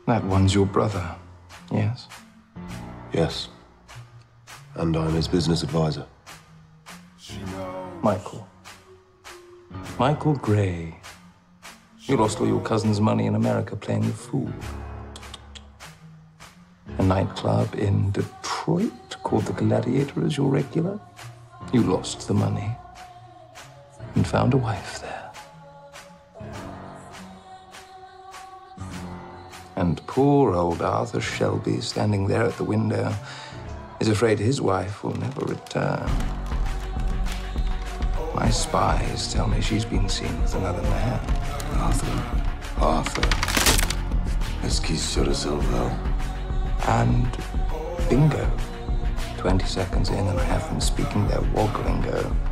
That one's your brother, yes? Yes. And I'm his business advisor. Michael. Michael Gray. You lost all your cousin's money in America playing the fool. A nightclub in Detroit called the Gladiator is your regular. You lost the money and found a wife there. And poor old Arthur Shelby, standing there at the window, is afraid his wife will never return. My spies tell me she's been seen with another man. Arthur. Est-ce qu'il se resolve? And bingo. 20 seconds in and I have them speaking their wog lingo.